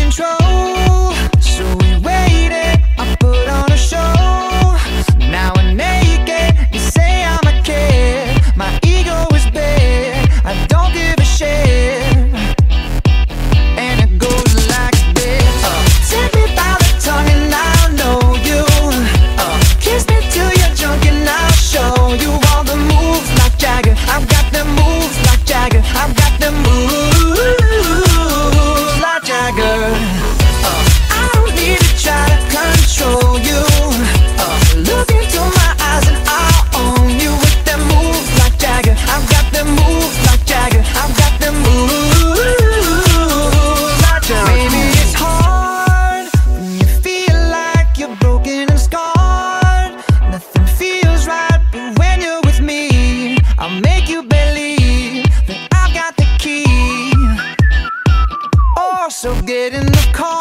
control. So we waited, I put on a show. Now we're naked, you say I'm a kid. My ego is big, I don't give a shit. And it goes like this. Take me by the tongue and I'll know you. Kiss me till you're drunk and I'll show you all the moves like Jagger. I've got the moves like Jagger. I've got the moves like Jagger. I don't need to try to control you. Look into my eyes and I'll own you with them moves like Jagger. I've got them moves like Jagger. I've got them moves like Jagger. Maybe it's hard when you feel like you're broken and scarred. Nothing feels right, but when you're with me, I'll make you believe that I've got the key. Oh, so get in the car.